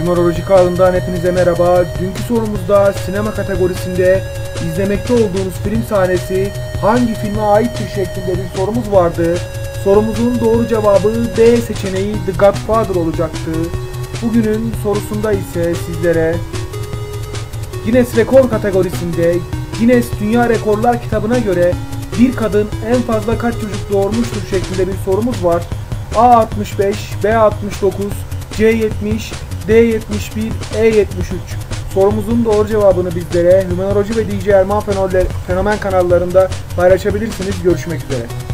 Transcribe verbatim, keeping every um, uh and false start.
Numeroloji kanalından hepinize merhaba. Dünkü sorumuzda sinema kategorisinde izlemekte olduğunuz film sahnesi hangi filme aittir şeklinde bir sorumuz vardı. Sorumuzun doğru cevabı B seçeneği The Godfather olacaktı. Bugünün sorusunda ise sizlere Guinness Rekor kategorisinde Guinness Dünya Rekorlar kitabına göre bir kadın en fazla kaç çocuk doğurmuştur şeklinde bir sorumuz var. A altmış beş, B altmış dokuz, C yetmiş, D yetmiş bir, E yetmiş üç. Sorumuzun doğru cevabını bizlere Numeroloji ve D J Erman Fenomen kanallarında paylaşabilirsiniz. Görüşmek üzere.